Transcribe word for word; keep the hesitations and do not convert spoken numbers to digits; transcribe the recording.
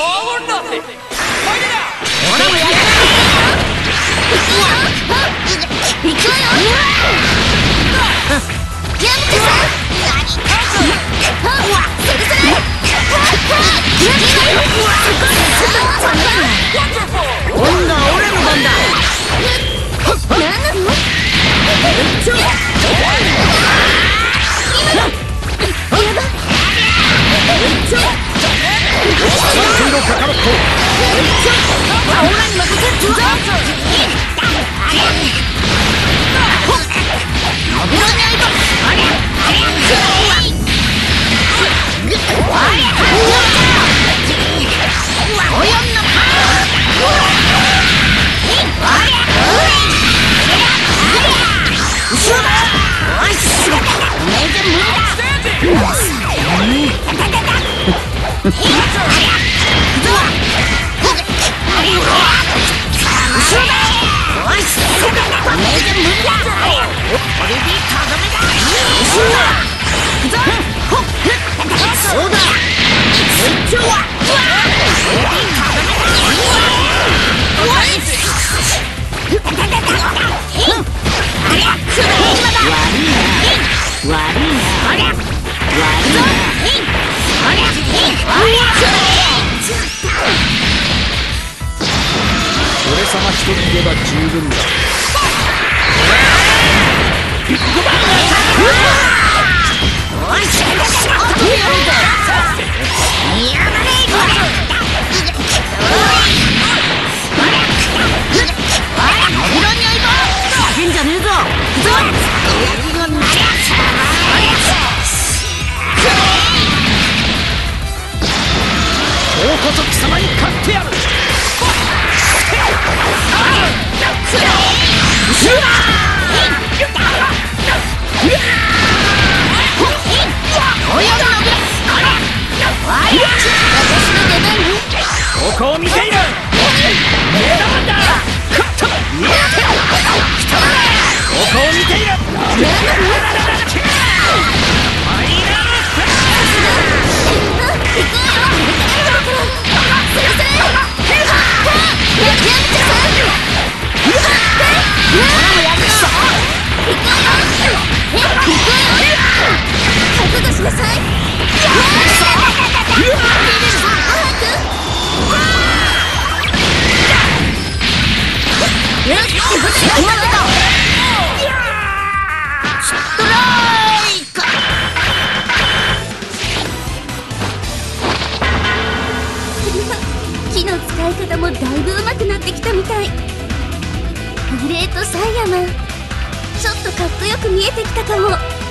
俺様一人いれば十分だ。今日こそ貴様に勝ってやる。ここを見ている。目玉だ。ここを見ている。 木の使い方もだいぶ上手くなってきたみたい。グレートサイヤマン、ちょっとかっこよく見えてきたかも。